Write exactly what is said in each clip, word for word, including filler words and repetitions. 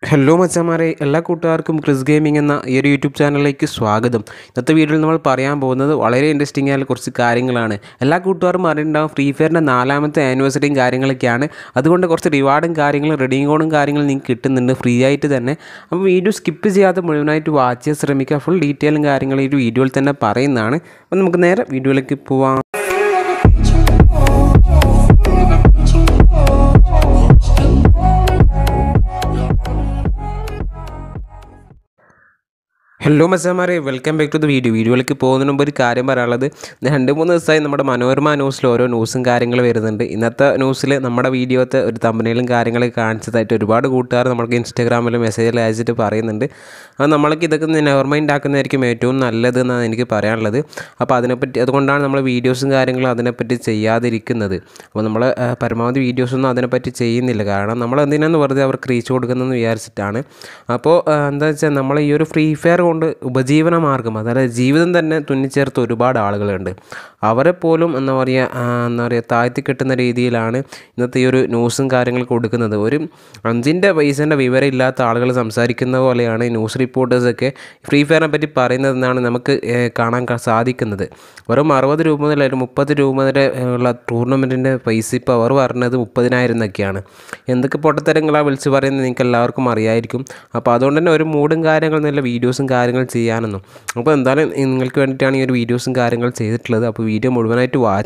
Hello മച്ചാമാരെ, എല്ലാ കൂട്ടുകാർക്കും ക്രിസ് ഗെയിമിംഗ് എന്ന ഈ ഒരു യൂട്യൂബ് ചാനലിലേക്ക് സ്വാഗതം. ഇന്നത്തെ വീഡിയോയിൽ നമ്മൾ പറയാൻ പോകുന്നത് വളരെ ഇൻട്രസ്റ്റിംഗ് ആയ കുറച്ച് കാര്യങ്ങളാണ്. എല്ലാ കൂട്ടുകാരും അറിയുന്നുണ്ടാവും ഫ്രീ ഫയറിൻ്റെ നാലാമത്തെ ആനിവേഴ്സറിയും കാര്യങ്ങളൊക്കെയാണ്. അതുകൊണ്ട് കുറച്ച് റിവാർഡും കാര്യങ്ങളും റെഡിങ് കോഡും കാര്യങ്ങളും നിങ്ങൾക്ക് കിട്ടുന്നുണ്ട് ഫ്രീ ആയിട്ട് തന്നെ. അപ്പോൾ വീഡിയോ സ്കിപ്പ് ചെയ്യാതെ മുഴുവനായിട്ട് വാച്ച് ചെയ്യാൻ ശ്രമിക്കുക. ഫുൾ ഡീറ്റെയിലും കാര്യങ്ങളും ഈ ഒരു വീഡിയോയിൽ തന്നെ പറയുന്നതാണ്. അപ്പോൾ നമുക്ക് നേരെ വീഡിയോയിലേക്ക് പോവാം. ഹലോ മച്ചാമാരെ, welcome back to the video. വീഡിയോയിലേക്ക് പോകുന്നതിന് മുമ്പ് ഒരു കാര്യം പറയാനുള്ളത്, രണ്ട് മൂന്ന് ദിവസമായി നമ്മുടെ മനോരമ ന്യൂസിൽ ഓരോ ന്യൂസും കാര്യങ്ങൾ വരുന്നുണ്ട്. ഇന്നത്തെ ന്യൂസിൽ നമ്മുടെ വീഡിയോത്തെ ഒരു തമ്പനയിലും കാര്യങ്ങളൊക്കെ കാണിച്ചതായിട്ട് ഒരുപാട് കൂട്ടുകാർ നമ്മൾക്ക് ഇൻസ്റ്റാഗ്രാമിൽ മെസ്സേജിൽ അയച്ചിട്ട് പറയുന്നുണ്ട്. അപ്പോൾ നമ്മൾക്ക് ഇതൊക്കെ നെവർ മൈൻഡ് ആക്കുന്നതായിരിക്കും ഏറ്റവും നല്ലത് എന്നാണ് എനിക്ക് പറയാനുള്ളത്. അപ്പോൾ അതിനെപ്പറ്റി അതുകൊണ്ടാണ് നമ്മൾ വീഡിയോസും കാര്യങ്ങളും അതിനെപ്പറ്റി ചെയ്യാതിരിക്കുന്നത്. അപ്പോൾ നമ്മൾ പരമാവധി വീഡിയോസൊന്നും അതിനെപ്പറ്റി ചെയ്യുന്നില്ല. കാരണം നമ്മൾ എന്തിനാന്ന് വെറുതെ അവർക്ക് റീച്ച് കൊടുക്കുന്നതെന്ന് വിചാരിച്ചിട്ടാണ്. അപ്പോൾ എന്താ വെച്ചാൽ നമ്മൾ ഈ ഒരു ഫ്രീ ഫയർ കൊണ്ട് ഉപജീവന മാർഗം, അതായത് ജീവിതം തന്നെ തുന്നിച്ചേർത്ത് ഒരുപാട് ആളുകളുണ്ട്. അവരെ പോലും എന്താ പറയുക എന്താ പറയുക താഴ്ത്തി കിട്ടുന്ന രീതിയിലാണ് ഇന്നത്തെ ഈ ഒരു ന്യൂസും കാര്യങ്ങൾ കൊടുക്കുന്നത്. ഒരു അഞ്ചിൻ്റെ പൈസേൻ്റെ വിവരം ഇല്ലാത്ത ആളുകൾ സംസാരിക്കുന്ന പോലെയാണ് ഈ ന്യൂസ് റിപ്പോർട്ടേഴ്സൊക്കെ ഫ്രീ ഫയറിനെ പറ്റി പറയുന്നതെന്നാണ് നമുക്ക് കാണാൻ സാധിക്കുന്നത്. വെറും അറുപത് രൂപ മുതൽ ഒരു മുപ്പത് രൂപ വരെ ഉള്ള ടൂർണമെൻറ്റിൻ്റെ പൈസ ഇപ്പോൾ അവർ പറഞ്ഞത് മുപ്പതിനായിരം എന്നൊക്കെയാണ്. എന്തൊക്കെ പൊട്ടത്തരങ്ങളാണ് വിളിച്ച് പറയുന്നത് നിങ്ങൾക്ക് എല്ലാവർക്കും അറിയായിരിക്കും. അപ്പോൾ അതുകൊണ്ട് തന്നെ ഒരു മൂഡും കാര്യങ്ങളും നല്ല വീഡിയോസും കാര്യങ്ങൾ ചെയ്യാനൊന്നും. അപ്പോൾ എന്തായാലും നിങ്ങൾക്ക് വേണ്ടിയിട്ടാണ് ഈ ഒരു വീഡിയോസും കാര്യങ്ങൾ ചെയ്തിട്ടുള്ളത്. അപ്പോൾ വീഡിയോ മുഴുവനായിട്ട് വാച്ച്.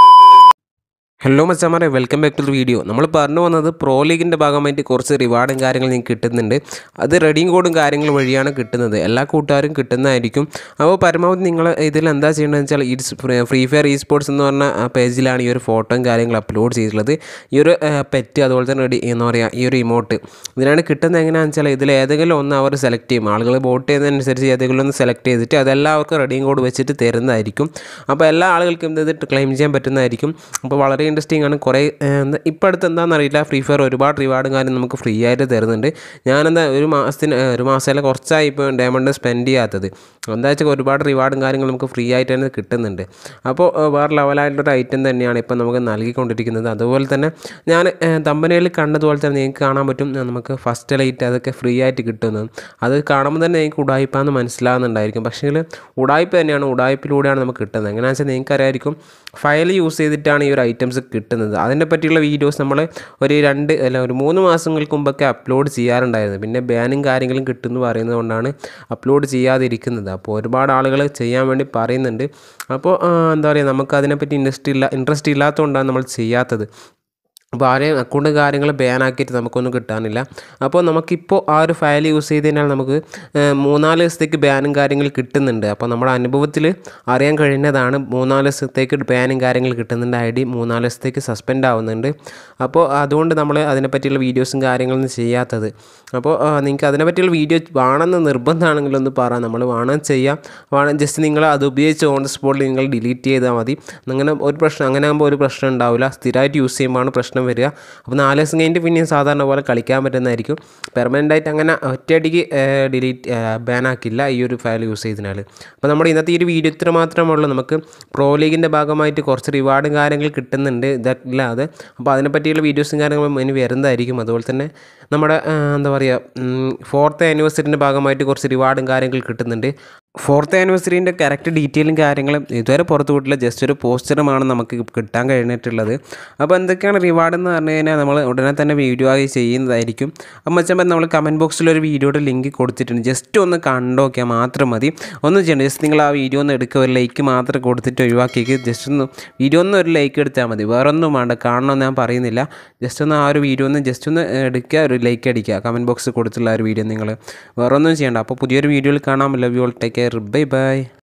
ഹലോ മച്ചാമാരെ, welcome back to the video. നമ്മൾ പറഞ്ഞു വന്നത് പ്രോ ലീഗിൻ്റെ ഭാഗമായിട്ട് കുറച്ച് റിവാർഡും കാര്യങ്ങളും നിങ്ങൾക്ക് കിട്ടുന്നുണ്ട്. അത് റെഡിങ് കോഡും കാര്യങ്ങൾ വഴിയാണ് കിട്ടുന്നത്. എല്ലാ കൂട്ടുകാരും കിട്ടുന്നതായിരിക്കും. അപ്പോൾ പരമാവധി നിങ്ങൾ ഇതിൽ എന്താ ചെയ്യേണ്ടതെന്ന് വെച്ചാൽ ഈ ഫ്രീ ഫയർ ഇ സ്പോർട്സ് എന്ന് പറഞ്ഞ പേജിലാണ് ഈ ഒരു ഫോട്ടോയും കാര്യങ്ങളും അപ്ലോഡ് ചെയ്തിട്ടുള്ളത്. ഈ ഒരു പെറ്റ് അതുപോലെ തന്നെ റെഡി എന്താ പറയുക ഈ ഒരു ഇമോട്ട് ഇതിനാണ് കിട്ടുന്നത്. എങ്ങനെയാണെന്ന് വെച്ചാൽ ഇതിൽ ഏതെങ്കിലും ഒന്ന് അവർ സെലക്ട് ചെയ്യും. ആളുകൾ വോട്ട് ചെയ്യുന്നതനുസരിച്ച് ഏതെങ്കിലും ഒന്ന് സെലക്ട് ചെയ്തിട്ട് അതെല്ലാവർക്കും റെഡിങ് കോഡ് വെച്ചിട്ട് തരുന്നതായിരിക്കും. അപ്പോൾ എല്ലാ ആളുകൾക്കും ഇത് ക്ലെയിം ചെയ്യാൻ പറ്റുന്നതായിരിക്കും. അപ്പോൾ വളരെ ഇൻട്രസ്റ്റിംഗ് ആണ്. കുറേ ഇപ്പോൾ അടുത്ത് എന്താണെന്നറിയില്ല, ഫ്രീ ഫയർ ഒരുപാട് റിവാർഡും കാര്യം നമുക്ക് ഫ്രീ ആയിട്ട് തരുന്നുണ്ട്. ഞാനെന്താ ഒരു മാസത്തിന് ഒരു മാസമല്ല കുറച്ചായി ഇപ്പോൾ ഡയമണ്ട് സ്പെൻഡ് ചെയ്യാത്തത്. എന്താ വെച്ചാൽ ഒരുപാട് റിവാർഡും കാര്യങ്ങളും നമുക്ക് ഫ്രീ ആയിട്ട് തന്നെ കിട്ടുന്നുണ്ട്. അപ്പോൾ വേറെ ലെവലായിട്ടുള്ളൊരു ഐറ്റം തന്നെയാണ് ഇപ്പോൾ നമുക്ക് നൽകിക്കൊണ്ടിരിക്കുന്നത്. അതുപോലെ തന്നെ ഞാൻ തമ്പനയിൽ കണ്ടതുപോലെ തന്നെ നിങ്ങൾക്ക് കാണാൻ പറ്റും നമുക്ക് ഫസ്റ്റ് ലൈറ്റ് അതൊക്കെ ഫ്രീ ആയിട്ട് കിട്ടുന്നത്. അത് കാണുമ്പോൾ തന്നെ നിങ്ങൾക്ക് ഉടായ്പാന്ന് മനസ്സിലാകുന്നുണ്ടായിരിക്കും. പക്ഷേ ഉടായ്പ തന്നെയാണ്, ഉടായ്പിലൂടെയാണ് നമുക്ക് കിട്ടുന്നത്. എങ്ങനെയാണെന്ന് വെച്ചാൽ നിങ്ങൾക്ക് അറിയായിരിക്കും ഫയൽ യൂസ് ചെയ്തിട്ടാണ് ഈ ഒരു ഐറ്റംസ് കിട്ടുന്നത്. അതിനെ പറ്റിയുള്ള വീഡിയോസ് നമ്മൾ ഒരു രണ്ട് അല്ല ഒരു മൂന്ന് മാസങ്ങൾക്ക് മുമ്പൊക്കെ അപ്ലോഡ് ചെയ്യാറുണ്ടായിരുന്നു. പിന്നെ ബാനും കാര്യങ്ങളും കിട്ടുമെന്ന് പറയുന്നത് കൊണ്ടാണ് അപ്ലോഡ് ചെയ്യാതിരിക്കുന്നത്. അപ്പോൾ ഒരുപാട് ആളുകൾ ചെയ്യാൻ വേണ്ടി പറയുന്നുണ്ട്. അപ്പോൾ എന്താ പറയുക നമുക്ക് അതിനെപ്പറ്റി ഇൻട്രസ്റ്റ് ഇല്ല ഇൻട്രസ്റ്റ് ഇല്ലാത്തതുകൊണ്ടാണ് നമ്മൾ ചെയ്യാത്തത്. അപ്പോൾ ആരെയും അക്കൗണ്ട് കാര്യങ്ങൾ ബാൻ ആക്കിയിട്ട് നമുക്കൊന്നും കിട്ടാനില്ല. അപ്പോൾ നമുക്കിപ്പോൾ ആ ഒരു ഫയൽ യൂസ് ചെയ്ത് കഴിഞ്ഞാൽ നമുക്ക് മൂന്നാല് ദിവസത്തേക്ക് ബാനും കാര്യങ്ങൾ കിട്ടുന്നുണ്ട്. അപ്പോൾ നമ്മുടെ അനുഭവത്തിൽ അറിയാൻ കഴിഞ്ഞതാണ് മൂന്നാല് ദിവസത്തേക്ക് ബാനും കാര്യങ്ങൾ കിട്ടുന്നുണ്ട്. ഐ ഡി മൂന്നാല് ദിവസത്തേക്ക് സസ്പെൻഡ് ആവുന്നുണ്ട്. അപ്പോൾ അതുകൊണ്ട് നമ്മൾ അതിനെപ്പറ്റിയുള്ള വീഡിയോസും കാര്യങ്ങളൊന്നും ചെയ്യാത്തത്. അപ്പോൾ നിങ്ങൾക്ക് അതിനെപ്പറ്റിയുള്ള വീഡിയോ വേണമെന്ന് നിർബന്ധമാണെങ്കിലൊന്ന് പറയാം, നമ്മൾ വേണം ചെയ്യാം. വേണം ജസ്റ്റ് നിങ്ങൾ അത് ഉപയോഗിച്ച് ഓൺ ദ സ്പോട്ടിൽ നിങ്ങൾ ഡിലീറ്റ് ചെയ്താൽ മതി. അങ്ങനെ ഒരു പ്രശ്നം അങ്ങനെ ആകുമ്പോൾ ഒരു പ്രശ്നം ഉണ്ടാവില്ല. സ്ഥിരമായിട്ട് യൂസ് ചെയ്യുമ്പോഴാണ് പ്രശ്നം വരിക. അപ്പോൾ നാല് ദിവസം കഴിഞ്ഞിട്ട് പിന്നെയും സാധാരണ പോലെ കളിക്കാൻ പറ്റുന്നതായിരിക്കും. പെർമനൻ്റായിട്ട് അങ്ങനെ ഒറ്റയടിക്ക് ഡിലീറ്റ് ബാൻ ആക്കില്ല ഈ ഒരു ഫയൽ യൂസ് ചെയ്തതിനാൽ. അപ്പോൾ നമ്മുടെ ഇന്നത്തെ ഈ ഒരു വീഡിയോ ഇത്ര മാത്രമേ ഉള്ളൂ. നമുക്ക് പ്രോ ലീഗിൻ്റെ ഭാഗമായിട്ട് കുറച്ച് റിവാർഡും കാര്യങ്ങൾ കിട്ടുന്നുണ്ട് ഇതല്ലാതെ. അപ്പോൾ അതിനെപ്പറ്റിയുള്ള വീഡിയോസും കാര്യങ്ങളും ഇനി വരുന്നതായിരിക്കും. അതുപോലെ തന്നെ നമ്മുടെ എന്താ പറയുക ഫോർത്ത് ആനിവേഴ്സറിൻ്റെ ഭാഗമായിട്ട് കുറച്ച് റിവാർഡും കാര്യങ്ങൾ കിട്ടുന്നുണ്ട്. ഫോർത്ത് ആനിവേഴ്സറീൻ്റെ കറക്റ്റ് ഡീറ്റെയിലും കാര്യങ്ങളും ഇതുവരെ പുറത്തു വിട്ടില്ല. ജസ്റ്റ് ഒരു പോസ്റ്ററുമാണ് നമുക്ക് കിട്ടാൻ കഴിഞ്ഞിട്ടുള്ളത്. അപ്പോൾ എന്തൊക്കെയാണ് റിവാർഡ് എന്ന് പറഞ്ഞു കഴിഞ്ഞാൽ നമ്മൾ ഉടനെ തന്നെ വീഡിയോ ആയി ചെയ്യുന്നതായിരിക്കും. അപ്പം വെച്ചാൽ നമ്മൾ കമൻറ്റ് ബോക്സിൽ ഒരു വീഡിയോയുടെ ലിങ്ക് കൊടുത്തിട്ടുണ്ട്. ജസ്റ്റ് ഒന്ന് കണ്ടു നോക്കിയാൽ മാത്രം മതി. ഒന്നും ചെയ്യണ്ട, ജസ്റ്റ് നിങ്ങൾ ആ വീഡിയോ ഒന്ന് എടുക്കുക, ഒരു ലൈക്ക് മാത്രം കൊടുത്തിട്ട് ഒഴിവാക്കിയേക്ക്. ജസ്റ്റ് ഒന്ന് വീഡിയോ ഒന്ന് ഒരു ലൈക്ക് എടുത്താൽ മതി, വേറെ ഒന്നും വേണ്ട. കാണണമെന്ന് ഞാൻ പറയുന്നില്ല. ജസ്റ്റ് ഒന്ന് ആ ഒരു വീഡിയോ ഒന്ന് ജസ്റ്റ് ഒന്ന് എടുക്കുക, ഒരു ലൈക്ക് അടിക്കുക. കമൻറ്റ് ബോക്സിൽ കൊടുത്തുള്ള ഒരു വീഡിയോ നിങ്ങൾ വേറെ ഒന്നും ചെയ്യേണ്ട. അപ്പോൾ പുതിയൊരു വീഡിയോയിൽ കാണാം. Love you all, take care, bye by.